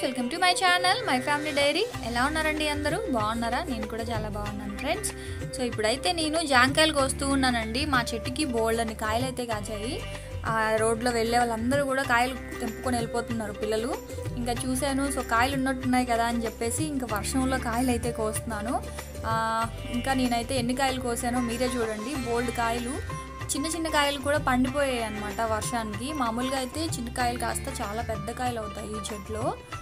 Welcome to my channel my family diary. ఎలా ఉన్నారండి అందరూ? బాగున్నారా? నేను కూడా చాలా బాగున్నాను ఫ్రెండ్స్. సో ఇప్పుడైతే నేను జాంకాయలు కోస్తూ ఉన్నానండి. మా చెట్టుకి బోల్డ్ అని కాయలు అయితే కాచాయి. ఆ రోడ్లో వెళ్ళే వాళ్ళందరూ కూడా కాయలు తెంపుకొని వెళ్ళిపోతున్నారు పిల్లలు. ఇంకా చూశాను, సో కాయలు ఉన్నట్టున్నాయి కదా అని చెప్పేసి ఇంకా వర్షంలో కాయలు అయితే కోస్తున్నాను. ఇంకా నేనైతే ఎన్ని కాయలు కోసానో మీరే చూడండి. బోల్డ్ కాయలు, చిన్న చిన్న కాయలు కూడా పండిపోయాయి అన్నమాట వర్షానికి. మామూలుగా అయితే చిన్న కాయలు కాస్త చాలా పెద్ద కాయలు అవుతాయి ఈ చెట్లో,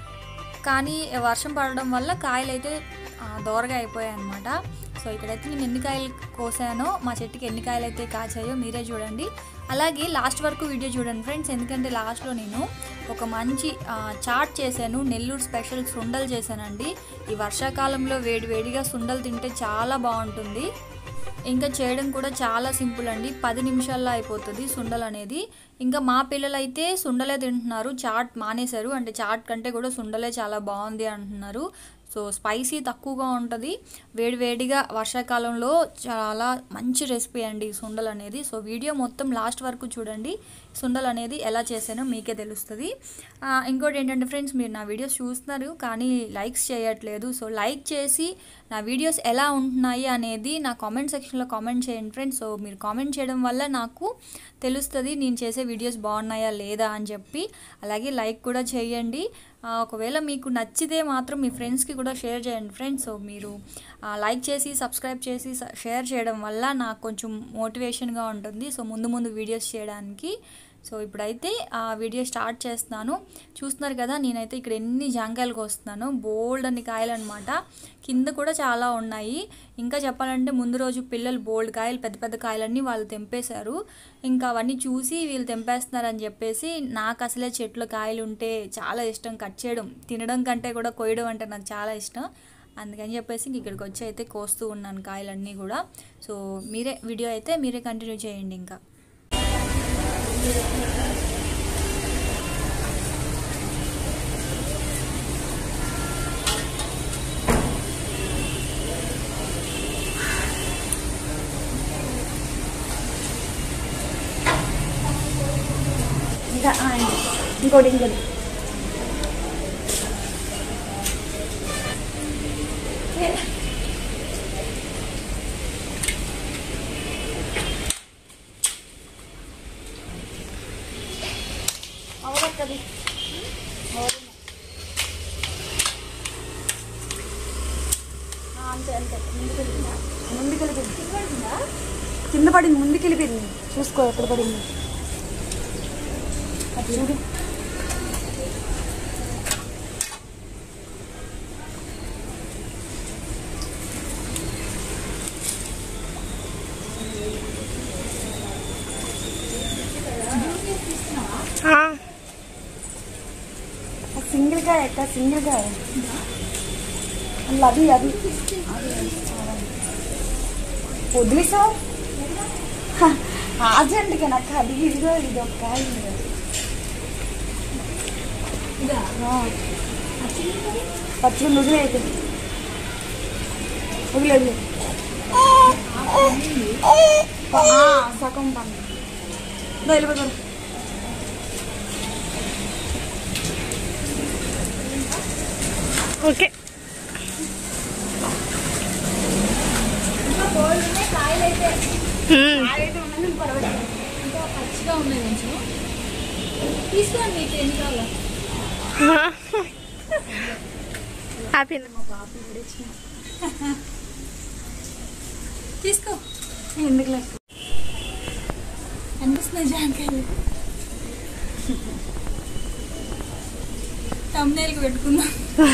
కానీ వర్షం పడడం వల్ల కాయలు అయితే దోరగా అయిపోయాయి అన్నమాట. సో ఇక్కడైతే నేను ఎన్ని కాయలు కోసానో, మా చెట్టుకి ఎన్ని కాయలు అయితే కాచాయో మీరే చూడండి. అలాగే లాస్ట్ వరకు వీడియో చూడండి ఫ్రెండ్స్, ఎందుకంటే లాస్ట్లో నేను ఒక మంచి చాట్ చేశాను. నెల్లూరు స్పెషల్ సుండలు చేశానండి. ఈ వర్షాకాలంలో వేడివేడిగా సుండలు తింటే చాలా బాగుంటుంది. ఇంకా చేయడం కూడా చాలా సింపుల్ అండి, 10 నిమిషాల్లో అయిపోతుంది సుండలు అనేది. ఇంకా మా పిల్లలు అయితే సుండలే తింటున్నారు, చాట్ మానేశారు. అంటే చాట్ కంటే కూడా సుండలే చాలా బాగుంది అంటున్నారు. సో స్పైసీ తక్కువగా ఉంటుంది, వేడివేడిగా వర్షాకాలంలో చాలా మంచి రెసిపీ అండి సుండలు అనేది. సో వీడియో మొత్తం లాస్ట్ వరకు చూడండి, సుండలు అనేది ఎలా చేశానో మీకే తెలుస్తుంది. ఇంకోటి ఏంటంటే ఫ్రెండ్స్, మీరు నా వీడియోస్ చూస్తున్నారు కానీ లైక్స్ చేయట్లేదు. సో లైక్ చేసి నా వీడియోస్ ఎలా ఉంటున్నాయి అనేది నా కామెంట్ సెక్షన్లో కామెంట్ చేయండి ఫ్రెండ్స్. సో మీరు కామెంట్ చేయడం వల్ల నాకు తెలుస్తుంది నేను చేసే వీడియోస్ బాగున్నాయా లేదా అని చెప్పి. అలాగే లైక్ కూడా చేయండి. ఒకవేళ మీకు నచ్చితే మాత్రం మీ ఫ్రెండ్స్కి కూడా షేర్ చేయండి ఫ్రెండ్స్. సో మీరు లైక్ చేసి సబ్స్క్రైబ్ చేసి షేర్ చేయడం వల్ల నాకు కొంచెం మోటివేషన్గా ఉంటుంది, సో ముందు వీడియోస్ చేయడానికి. సో ఇప్పుడైతే ఆ వీడియో స్టార్ట్ చేస్తున్నాను. చూస్తున్నారు కదా, నేనైతే ఇక్కడ ఎన్ని జాంకాయలు కోస్తున్నాను. బోల్డ్ అన్ని కాయలు అనమాట, కింద కూడా చాలా ఉన్నాయి. ఇంకా చెప్పాలంటే ముందు రోజు పిల్లలు బోల్డ్ కాయలు, పెద్ద పెద్ద కాయలన్నీ వాళ్ళు తెంపేశారు. ఇంకా అవన్నీ చూసి వీళ్ళు తెంపేస్తున్నారని చెప్పేసి, నాకు అసలే చెట్లు కాయలు ఉంటే చాలా ఇష్టం. కట్ చేయడం, తినడం కంటే కూడా కోయడం అంటే నాకు చాలా ఇష్టం. అందుకని చెప్పేసి ఇక్కడికి వచ్చి అయితే కోస్తూ ఉన్నాను కాయలన్నీ కూడా. సో వీడియో అయితే మీరే కంటిన్యూ చేయండి. ఇంకా ఇంకోటి అవగత్తది అంతే అంతే. ముందుకెళ్ళిపోయింది, కింద పడింది, ముందుకెళ్ళిపోయింది. చూసుకో ఎక్కడ పడింది అది చూడు. సింగిల్ కాయ ఎక్క, సింగిల్ కాయ అది అది వదిలేసా ఆజెంట్గా నాకు అది ఇదిగో ఇది ఒక కాయ పచ్చి వదిలే అయితే వదిలేదు సగం పండు వెళ్ళిపోతాను. ఓకే పచ్చిగా ఉన్నాయి కొంచెం తీసుకోండి, మీకు ఎన్ని కావాలా తీసుకో. ఎందుకు లేదు అనిపిస్తున్నాయి జాంకాయలు, తమ్నేల్కి పెట్టుకుందాం.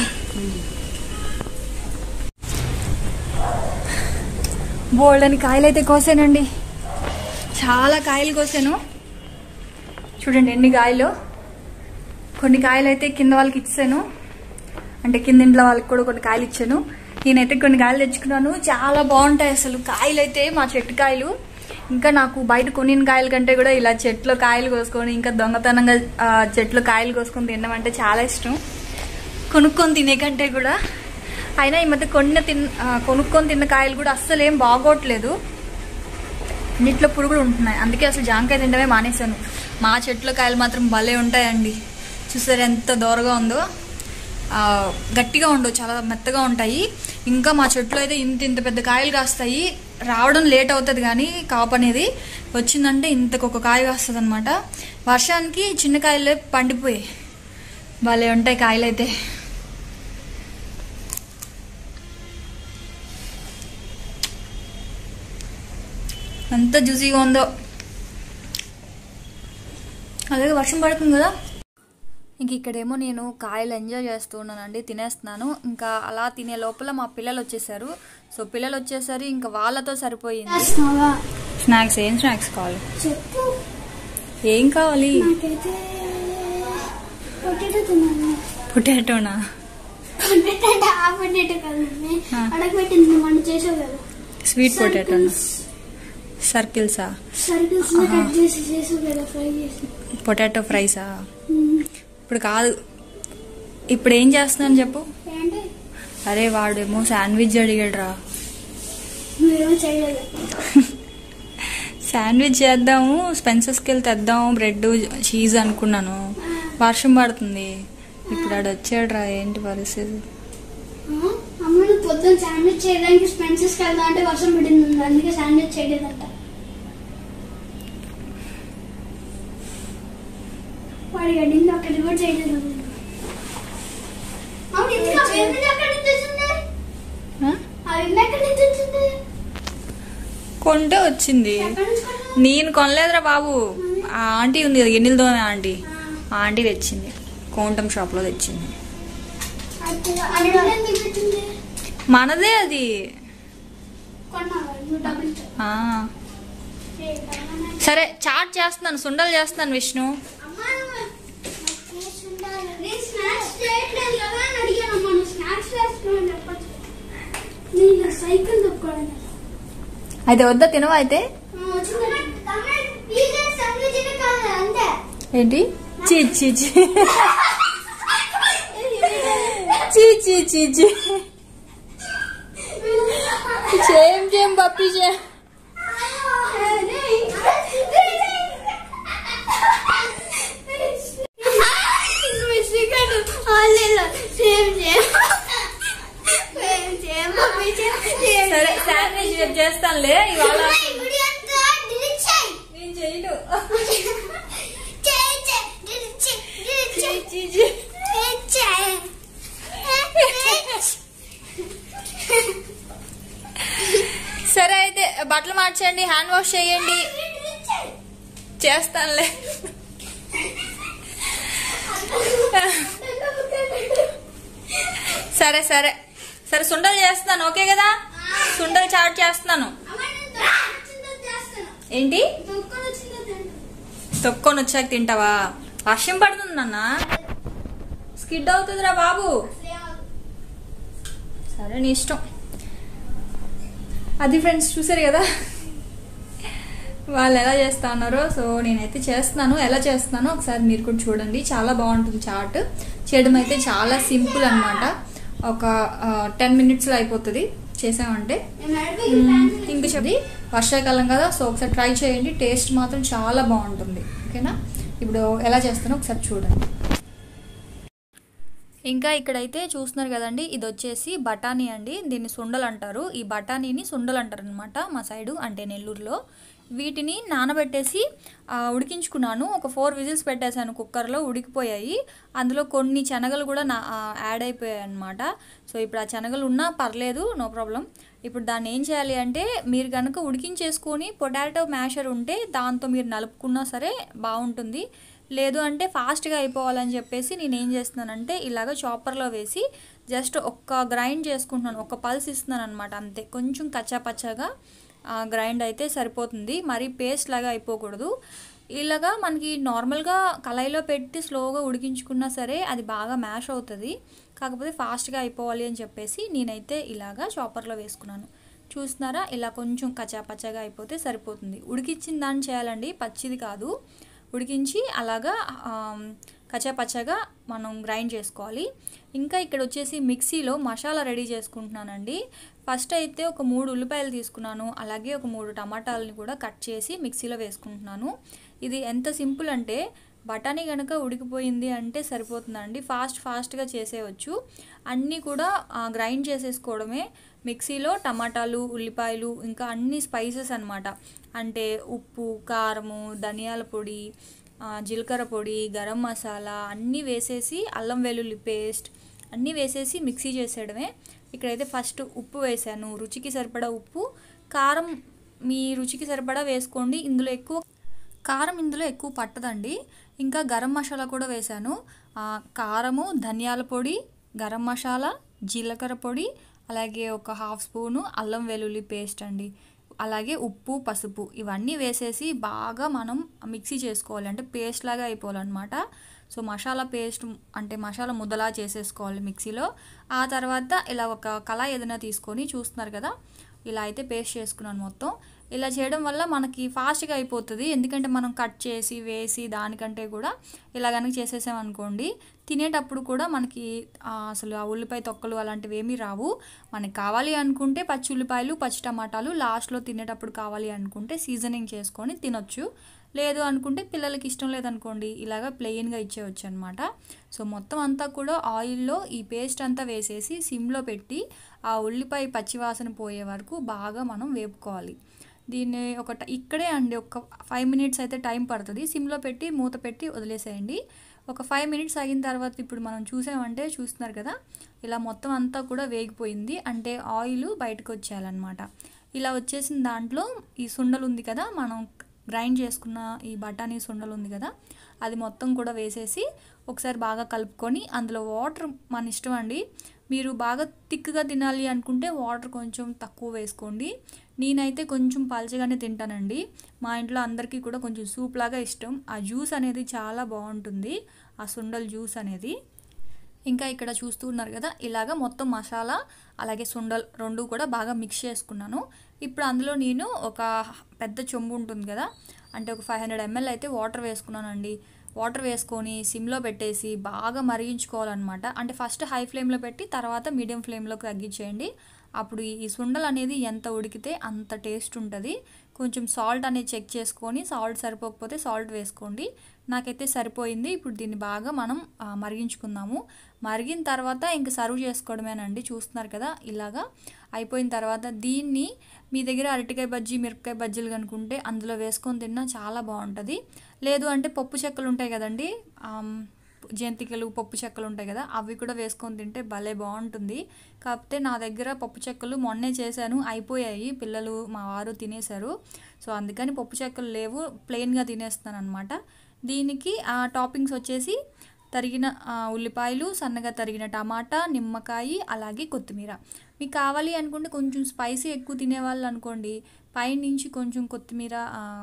బోల్డ్ అని కాయలు అయితే కోసానండి, చాలా కాయలు కోసాను. చూడండి ఎన్ని కాయలు. కొన్ని కాయలు అయితే కింద వాళ్ళకి ఇచ్చాను, అంటే కింద ఇంట్లో వాళ్ళకి కూడా కొన్ని కాయలు ఇచ్చాను. నేనైతే కొన్ని కాయలు తెచ్చుకున్నాను, చాలా బాగుంటాయి అసలు కాయలు అయితే, మా చెట్టు కాయలు. ఇంకా నాకు బయట కొనిన కాయల కంటే కూడా ఇలా చెట్లో కాయలు కోసుకొని, ఇంకా దొంగతనంగా చెట్లో కాయలు కోసుకొని తినడం అంటే చాలా ఇష్టం, కొనుక్కొని తినే కంటే కూడా. అయినా ఈ మధ్య కొనుక్కొని తిన్న కాయలు కూడా అస్సలు ఏం బాగోట్లేదు, అన్నిట్లో పురుగులు ఉంటున్నాయి. అందుకే అసలు జాంకాయ తినడమే మానేశాను. మా చెట్లో కాయలు మాత్రం భలే ఉంటాయండి. చూసారు ఎంత దూరంగా ఉందో. గట్టిగా ఉండవు, చాలా మెత్తగా ఉంటాయి. ఇంకా మా చెట్లు అయితే ఇంత ఇంత పెద్ద కాయలు కాస్తాయి. రావడం లేట్ అవుతుంది కానీ కాపు అనేది వచ్చిందంటే ఇంతకొక కాయ కాస్తుంది అనమాట. వర్షానికి చిన్న కాయలే పండిపోయాయి, భలే ఉంటాయి కాయలు అయితే. అంత జ్యూసీగా ఉందో. అలాగే వర్షం పడుతుంది కదా, ఇంక ఇక్కడేమో నేను కాయలు ఎంజాయ్ చేస్తూ ఉన్నానండి, తినేస్తున్నాను. ఇంకా అలా తినే లోపల మా పిల్లలు వచ్చేసారు. సో పిల్లలు వచ్చేసరి ఇంకా వాళ్ళతో సరిపోయింది. స్నాక్స్ ఏం స్నాక్స్ కావాలి? ఏం కావాలి? పొటాటోనా? స్వీట్ పొటాటోనా? సర్కిల్సా? పొటాటో ఫ్రైసా? ఇప్పుడు కాదు, ఇప్పుడు ఏం చేస్తున్నాను చెప్పు. అరే వాడేమో శాండ్విచ్ అడిగాడురా. శాండ్విచ్ చేద్దాము, స్పెన్సర్స్కి వెళ్ళి తెద్దాము బ్రెడ్ చీజ్ అనుకున్నాను. వర్షం పడుతుంది, ఇప్పుడు ఆడు వచ్చాడురా. ఏంటి పరిస్థితి? పొద్దున్న శాండ్విచ్ చేయడానికి స్పెన్సర్స్కి వెళ్దాం అంటే వర్షం పడింది, అందుకే శాండ్విచ్ చేయలేదంట. వాడి గడ్డింది అక్కడి కూడా చేయలేదు. కొంటే వచ్చింది, నేను కొనలేదురా బాబు. ఆ ఆంటీ ఉంది కదా గిన్నెలతో ఆంటీ, ఆ ఆంటీ తెచ్చింది, కోంటం షాప్ లో తెచ్చింది. మనదే అది. సరే చాట్ చేస్తున్నాను, సుండలు చేస్తున్నాను విష్ణు. అయితే వద్దా తినవా? అయితే ఏంటి? చీ చీ చీ చీ చీ చీ చీ చేం చేం పప్పి చే. సరే శాండ్విచ్ రేపు చేస్తానులే, ఇవాళ నేను చేయను. సరే అయితే బట్టలు మార్చండి, హ్యాండ్ వాష్ చేయండి, చేస్తానులే. సరే సరే సరే సుండలు చేస్తున్నాను, ఓకే కదా? సుండలు చాట్ చేస్తున్నాను. ఏంటి? తొక్కొని వచ్చాక తింటావా? వర్షం పడుతుంది నాన్న, స్కిడ్ అవుతుందిరా బాబు. సరే నీ ఇష్టం. అది ఫ్రెండ్స్ చూసారు కదా వాళ్ళు ఎలా చేస్తా ఉన్నారో. సో నేనైతే చేస్తున్నాను, ఎలా చేస్తున్నానో ఒకసారి మీరు కూడా చూడండి. చాలా బాగుంటుంది చాట్ చేయడం, అయితే చాలా సింపుల్ అనమాట. ఒక 10 minutesలో అయిపోతుంది చేసామంటే. ఇంక చెప్పి వర్షాకాలం కదా, సో ఒకసారి ట్రై చేయండి, టేస్ట్ మాత్రం చాలా బాగుంటుంది. ఓకేనా? ఇప్పుడు ఎలా చేస్తానో ఒకసారి చూడండి. ఇంకా ఇక్కడైతే చూస్తున్నారు కదండి, ఇది వచ్చేసి బఠానీ అండి, దీన్ని సుండలు అంటారు. ఈ బఠానీని సుండలు అంటారు అనమాట మా సైడు, అంటే నెల్లూరులో. వీటిని నానబెట్టేసి ఉడికించుకున్నాను. ఒక 4 విజిల్స్ పెట్టేశాను కుక్కర్లో, ఉడికిపోయాయి. అందులో కొన్ని శనగలు కూడా యాడ్ అయిపోయాయి అనమాట. సో ఇప్పుడు ఆ శనగలు ఉన్నా పర్లేదు, నో ప్రాబ్లం. ఇప్పుడు దాన్ని ఏం చేయాలి అంటే, మీరు కనుక ఉడికించేసుకొని పొటాటో మ్యాషర్ ఉంటే దాంతో మీరు నలుపుకున్నా సరే బాగుంటుంది. లేదు అంటే ఫాస్ట్గా అయిపోవాలని చెప్పేసి నేను ఏం చేస్తున్నానంటే, ఇలాగ చాపర్లో వేసి జస్ట్ ఒక్క గ్రైండ్ చేసుకుంటున్నాను, ఒక పల్స్ ఇస్తున్నాను అనమాట, అంతే. కొంచెం కచ్చాపచ్చాగా గ్రైండ్ అయితే సరిపోతుంది, మరి పేస్ట్ లాగా అయిపోకూడదు. ఇలాగా మనకి నార్మల్గా కళాయిలో పెట్టి స్లోగా ఉడికించుకున్నా సరే అది బాగా మ్యాష్ అవుతుంది. కాకపోతే ఫాస్ట్గా అయిపోవాలి అని చెప్పేసి నేనైతే ఇలాగా చాపర్లో వేసుకున్నాను. చూస్తున్నారా? ఇలా కొంచెం కచ్చాపచ్చాగా అయిపోతే సరిపోతుంది. ఉడికించిన దాన్ని చేయాలండి, పచ్చిది కాదు. ఉడికించి అలాగా కచ్చాపచ్చాగా మనం గ్రైండ్ చేసుకోవాలి. ఇంకా ఇక్కడ వచ్చేసి మిక్సీలో మసాలా రెడీ చేసుకుంటున్నానండి. ఫస్ట్ అయితే ఒక 3 ఉల్లిపాయలు తీసుకున్నాను, అలాగే ఒక 3 టమాటాలని కూడా కట్ చేసి మిక్సీలో వేసుకుంటున్నాను. ఇది ఎంత సింపుల్ అంటే బఠానీ కనుక ఉడికిపోయింది అంటే సరిపోతుందండి, ఫాస్ట్గా చేసేయచ్చు. అన్నీ కూడా గ్రైండ్ చేసేసుకోవడమే మిక్సీలో. టమాటాలు, ఉల్లిపాయలు, ఇంకా అన్ని స్పైసెస్ అనమాట. అంటే ఉప్పు, కారము, ధనియాల పొడి, జీలకర్ర పొడి, గరం మసాలా అన్నీ వేసేసి, అల్లం వెల్లుల్లి పేస్ట్ అన్నీ వేసేసి మిక్సీ చేసేయడమే. ఇక్కడైతే ఫస్ట్ ఉప్పు వేసాను, రుచికి సరిపడా ఉప్పు. కారం మీ రుచికి సరిపడా వేసుకోండి, కారం ఇందులో ఎక్కువ పట్టదండి. ఇంకా గరం మసాలా కూడా వేసాను. కారము, ధనియాల పొడి, గరం మసాలా, జీలకర్ర పొడి, అలాగే ఒక 1/2 స్పూను అల్లం వెల్లుల్లి పేస్ట్ అండి, అలాగే ఉప్పు, పసుపు ఇవన్నీ వేసేసి బాగా మనం మిక్సీ చేసుకోవాలి. అంటే పేస్ట్ లాగా అయిపోవాలన్నమాట. సో మసాలా పేస్ట్ అంటే మసాలా ముద్దలా చేసేసుకోవాలి మిక్సీలో. ఆ తర్వాత ఇలా ఒక కళాయి ఏదైనా తీసుకొని, చూస్తున్నారు కదా ఇలా అయితే పేస్ట్ చేసుకున్నాను మొత్తం. ఇలా చేయడం వల్ల మనకి ఫాస్ట్గా అయిపోతుంది. ఎందుకంటే మనం కట్ చేసి వేసి దానికంటే కూడా ఇలా కనుక చేసేసామనుకోండి, తినేటప్పుడు కూడా మనకి అసలు ఆ ఉల్లిపాయ తొక్కలు అలాంటివి ఏమీ రావు. మనకి కావాలి అనుకుంటే పచ్చి ఉల్లిపాయలు, పచ్చి టమాటాలు లాస్ట్లో తినేటప్పుడు కావాలి అనుకుంటే సీజనింగ్ చేసుకొని తినొచ్చు. లేదు అనుకుంటే పిల్లలకి ఇష్టం లేదనుకోండి ఇలాగ ప్లెయిన్గా ఇచ్చేయచ్చు అనమాట. సో మొత్తం అంతా కూడా ఆయిల్లో ఈ పేస్ట్ అంతా వేసేసి సిమ్లో పెట్టి ఆ ఉల్లిపాయ పచ్చివాసన పోయే వరకు బాగా మనం వేపుకోవాలి. దీన్ని ఇక్కడే అండి ఒక 5 మినిట్స్ అయితే టైం పడుతుంది. సిమ్లో పెట్టి మూత పెట్టి వదిలేసేయండి. ఒక 5 మినిట్స్ అయిన తర్వాత ఇప్పుడు మనం చూసామంటే, చూస్తున్నారు కదా ఇలా మొత్తం అంతా కూడా వేగిపోయింది. అంటే ఆయిల్ బయటకు వచ్చేయాలన్నమాట. ఇలా వచ్చేసిన దాంట్లో ఈ సుండలు ఉంది కదా, మనం గ్రైండ్ చేసుకున్న ఈ బఠానీ సుండలు ఉంది కదా, అది మొత్తం కూడా వేసేసి ఒకసారి బాగా కలుపుకొని, అందులో వాటర్ మన ఇష్టం అండి. మీరు బాగా థిక్గా తినాలి అనుకుంటే వాటర్ కొంచెం తక్కువ వేసుకోండి. నేనైతే కొంచెం పల్చగానే తింటానండి. మా ఇంట్లో అందరికీ కూడా కొంచెం సూప్ లాగా ఇష్టం. ఆ జ్యూస్ అనేది చాలా బాగుంటుంది, ఆ సుండల్ జ్యూస్ అనేది. ఇంకా ఇక్కడ చూస్తూ ఉన్నారు కదా ఇలాగ మొత్తం మసాలా అలాగే సుండల్ రెండు కూడా బాగా మిక్స్ చేసుకున్నాను. ఇప్పుడు అందులో నేను ఒక పెద్ద చెంబు ఉంటుంది కదా, అంటే ఒక 500 ml అయితే వాటర్ వేసుకున్నానండి. వాటర్ వేసుకొని సిమ్లో పెట్టేసి బాగా మరిగించుకోవాలన్నమాట. అంటే ఫస్ట్ హై ఫ్లేమ్లో పెట్టి తర్వాత మీడియం ఫ్లేమ్లోకి తగ్గించేయండి. అప్పుడు ఈ సుండలు అనేది ఎంత ఉడికితే అంత టేస్ట్ ఉంటుంది. కొంచెం సాల్ట్ అనేది చెక్ చేసుకొని, సాల్ట్ సరిపోకపోతే సాల్ట్ వేసుకోండి. నాకైతే సరిపోయింది. ఇప్పుడు దీన్ని బాగా మనం మరిగించుకుందాము. మరిగిన తర్వాత ఇంక సర్వ్ చేసుకోవడమేనండి. చూస్తున్నారు కదా ఇలాగా అయిపోయిన తర్వాత దీన్ని మీ దగ్గర అరటికాయ బజ్జీ, మిరపకాయ బజ్జీలు కనుకుంటే అందులో వేసుకొని తిన్నా చాలా బాగుంటుంది. లేదు అంటే పప్పు చెక్కలు ఉంటాయి కదండి, జంతికలు, పప్పు చెక్కలు ఉంటాయి కదా, అవి కూడా వేసుకొని తింటే భలే బాగుంటుంది. కాకపోతే నా దగ్గర పప్పు చెక్కలు మొన్నే చేశాను, అయిపోయాయి. పిల్లలు మా వారు తినేశారు. సో అందుకని పప్పు చెక్కలు లేవు, ప్లెయిన్గా తినేస్తాను అనమాట. దీనికి టాపింగ్స్ వచ్చేసి తరిగిన ఉల్లిపాయలు, సన్నగా తరిగిన టమాటా, నిమ్మకాయ, అలాగే కొత్తిమీర. మీకు కావాలి అనుకుంటే కొంచెం స్పైసీ ఎక్కువ తినేవాళ్ళు అనుకోండి, పైనుంచి కొంచెం కొత్తిమీర,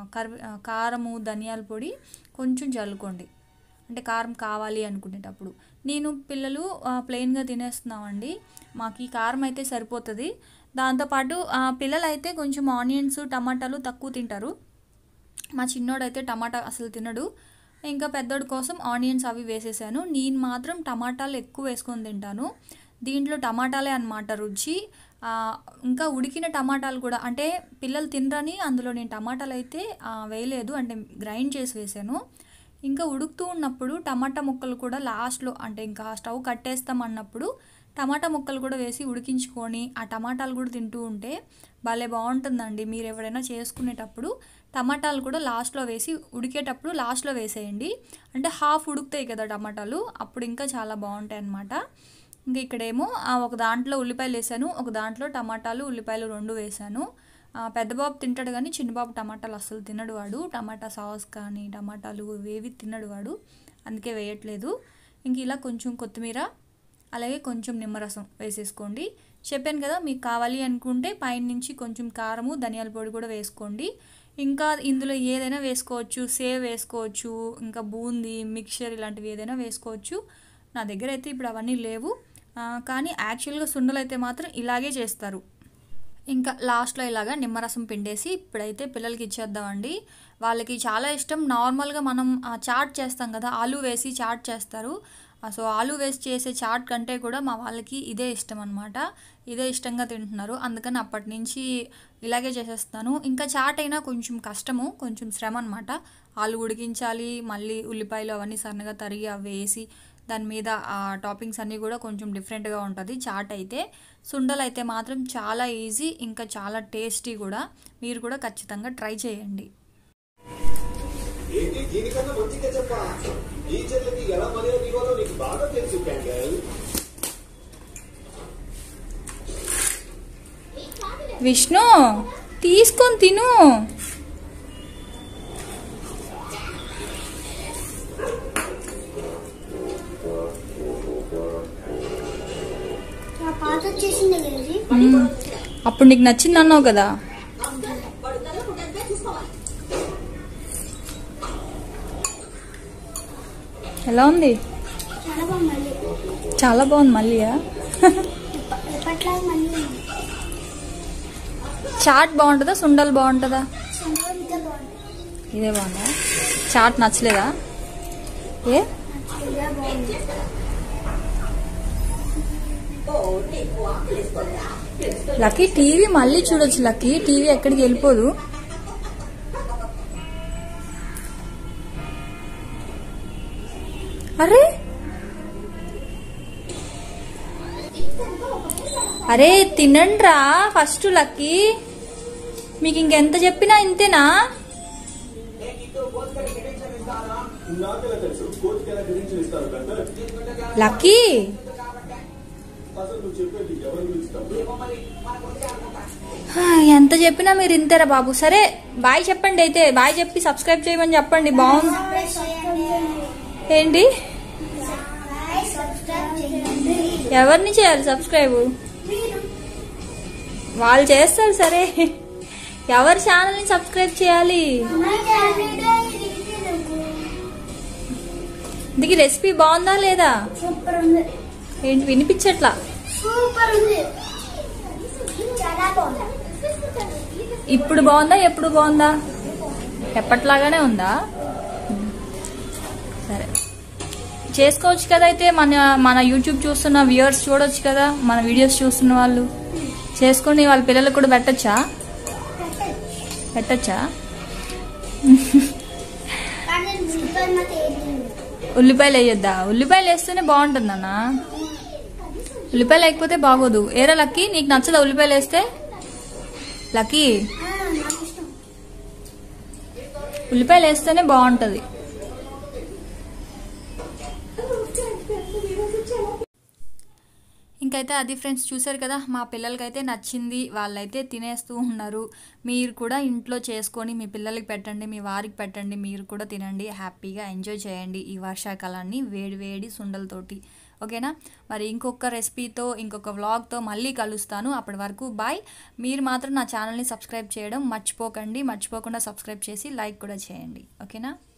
కారము, ధనియాల పొడి కొంచెం చల్లుకోండి. అంటే కారం కావాలి అనుకునేటప్పుడు. నేను పిల్లలు ప్లెయిన్గా తినేస్తున్నామండి, మాకు ఈ కారం అయితే సరిపోతుంది. దాంతోపాటు పిల్లలు అయితే కొంచెం ఆనియన్స్, టమాటాలు తక్కువ తింటారు. మా చిన్నోడైతే టమాటా అసలు తినడు. ఇంకా పెద్దోడి కోసం ఆనియన్స్ అవి వేసేసాను. నేను మాత్రం టమాటాలు ఎక్కువ వేసుకొని తింటాను. దీంట్లో టమాటాలే అన్నమాట రుచి. ఇంకా ఉడికిన టమాటాలు కూడా, అంటే పిల్లలు తినరని అందులో నేను టమాటాలు అయితే వేయలేదు, అంటే గ్రైండ్ చేసి వేసాను. ఇంకా ఉడుకుతూ ఉన్నప్పుడు టమాటా ముక్కలు కూడా లాస్ట్లో, అంటే ఇంకా స్టవ్ కట్టేస్తాం అన్నప్పుడు టమాటా ముక్కలు కూడా వేసి ఉడికించుకొని ఆ టమాటాలు కూడా తింటూ ఉంటే భలే బాగుంటుందండి. మీరు ఎవరైనా చేసుకునేటప్పుడు టమాటాలు కూడా లాస్ట్లో వేసి, ఉడికేటప్పుడు లాస్ట్లో వేసేయండి. అంటే హాఫ్ ఉడుకుతాయి కదా టమాటాలు, అప్పుడు ఇంకా చాలా బాగుంటాయి అన్నమాట. ఇంకా ఇక్కడేమో ఒక దాంట్లో ఉల్లిపాయలు వేసాను, ఒక దాంట్లో టమాటాలు, ఉల్లిపాయలు రెండు వేసాను. పెద్ద బాబు తింటాడు కానీ చిన్న బాబు టమాటాలు అస్సలు తినడు. వాడు టమాటా సాస్ కానీ టమాటాలు వేవి తినడు వాడు, అందుకే వేయట్లేదు. ఇంక ఇలా కొంచెం కొత్తిమీర, అలాగే కొంచెం నిమ్మరసం వేసేసుకోండి. చెప్పాను కదా మీకు కావాలి అనుకుంటే పైన నుంచి కొంచెం కారము, ధనియాల పొడి కూడా వేసుకోండి. ఇంకా ఇందులో ఏదైనా వేసుకోవచ్చు, సేవ్ వేసుకోవచ్చు, ఇంకా బూందీ, మిక్చర్ ఇలాంటివి ఏదైనా వేసుకోవచ్చు. నా దగ్గర అయితే ఇప్పుడు అవన్నీ లేవు, కానీ యాక్చువల్గా సుండలు అయితే మాత్రం ఇలాగే చేస్తారు. ఇంకా లాస్ట్లో ఇలాగా నిమ్మరసం పిండేసి ఇప్పుడైతే పిల్లలకి ఇచ్చేద్దామండి. వాళ్ళకి చాలా ఇష్టం. నార్మల్గా మనం చాట్ చేస్తాం కదా, ఆలు వేసి చాట్ చేస్తారు, సో ఆలు వేస్ట్ చేసే చాట్ కంటే కూడా మా వాళ్ళకి ఇదే ఇష్టం అనమాట. ఇదే ఇష్టంగా తింటున్నారు. అందుకని అప్పటి నుంచి ఇలాగే చేసేస్తాను. ఇంకా చాట్ అయినా కొంచెం కష్టము, కొంచెం శ్రమ అనమాట. ఆలు ఉడికించాలి, మళ్ళీ ఉల్లిపాయలు అవన్నీ సన్నగా తరిగి అవి వేసి దాని మీద ఆ టాపింగ్స్ అన్నీ కూడా కొంచెం డిఫరెంట్గా ఉంటుంది చాట్ అయితే. సుండలు అయితే మాత్రం చాలా ఈజీ, ఇంకా చాలా టేస్టీ కూడా. మీరు కూడా ఖచ్చితంగా ట్రై చేయండి. ఏంటి దీనికన్నా మంచిగా చెప్పా, ఈ చెట్లకి ఎలా మర్యాద ఇవ్వాలో నీకు బాగా తెలుసు క్యాండల్. విష్ణు తీసుకొని తిను. పాత వచ్చేసింది కదండి. అప్పుడు నీకు నచ్చింది అన్నావు కదా. ఎలా ఉంది? చాలా బాగుంది. మళ్ళీ చాలా బాగుంది. మళ్ళీయా? ఎప్పట్లాగా మళ్ళీ చాట్ బాగుంటుందా సుండలు బాగుంటుందా? సంగీతం బాగుంది. ఇదే బాగుందా? చాట్ నచ్చలేదా? ఏ ఇదే బాగుంది. లక్కీ టీవీ మళ్ళీ చూడొచ్చు. లక్కీ టీవీ ఎక్కడికి వెళ్ళిపోదు. అరే అరే తినండ్రా ఫస్ట్. లక్కీ మీకు ఇంకెంత చెప్పినా ఇంతేనా? నాకెలా తెలుసు కోచ్కి ఎలా డిరెక్షన్ ఇస్తారు పెద్దలు? లక్కీ అసలు నువ్వు చెప్పేది ఎవరి గురించి తప్పు? ఎంత చెప్పినా మీరు ఇంతేరా బాబు. సరే బాయ్ చెప్పండి. అయితే బాయ్ చెప్పి సబ్స్క్రైబ్ చేయమని చెప్పండి. బాగుంది. ఏంటి? ఎవరిని చేయాలి సబ్స్క్రైబ్? వాళ్ళు చేస్తారు. సరే ఎవరి ఛానల్ని సబ్స్క్రైబ్ చేయాలి? ఇది రెసిపీ బాగుందా లేదా? సూపర్ ఉంది. ఏంటి వినిపించట్లా? సూపర్ ఉంది. చాలా బాగుంది. ఇప్పుడు బాగుందా ఎప్పుడు బాగుందా? ఎప్పట్లాగానే ఉందా? సరే చేసుకోవచ్చు కదా. అయితే మన యూట్యూబ్ చూస్తున్న వ్యూవర్స్ చూడొచ్చు కదా, మన వీడియోస్ చూస్తున్న వాళ్ళు. చేసుకొని వాళ్ళ పిల్లలకు కూడా పెట్టచ్చా? పెట్టచ్చా? ఉల్లిపాయలు వేయొద్దా? ఉల్లిపాయలు వేస్తేనే బాగుంటుందన్నా. ఉల్లిపాయలు లేకపోతే బాగోదు. ఏరా లక్కీ నీకు నచ్చదా ఉల్లిపాయలు వేస్తే? లక్కీ ఉల్లిపాయలు వేస్తేనే బాగుంటుంది. ఇంకైతే అది ఫ్రెండ్స్ చూసారు కదా, మా పిల్లలకైతే నచ్చింది, వాళ్ళైతే తినేస్తూ ఉన్నారు. మీరు కూడా ఇంట్లో చేసుకొని మీ పిల్లలకి పెట్టండి, మీ వారికి పెట్టండి, మీరు కూడా తినండి, హ్యాపీగా ఎంజాయ్ చేయండి ఈ వర్షాకాలాన్ని వేడి వేడి సుండలతోటి. ఓకేనా? మరి ఇంకొక రెసిపీతో ఇంకొక వ్లాగ్తో మళ్ళీ కలుస్తాను. అప్పటి వరకు బాయ్. మీరు మాత్రం నా ఛానల్ని సబ్స్క్రైబ్ చేయడం మర్చిపోకండి. మర్చిపోకుండా సబ్స్క్రైబ్ చేసి లైక్ కూడా చేయండి. ఓకేనా?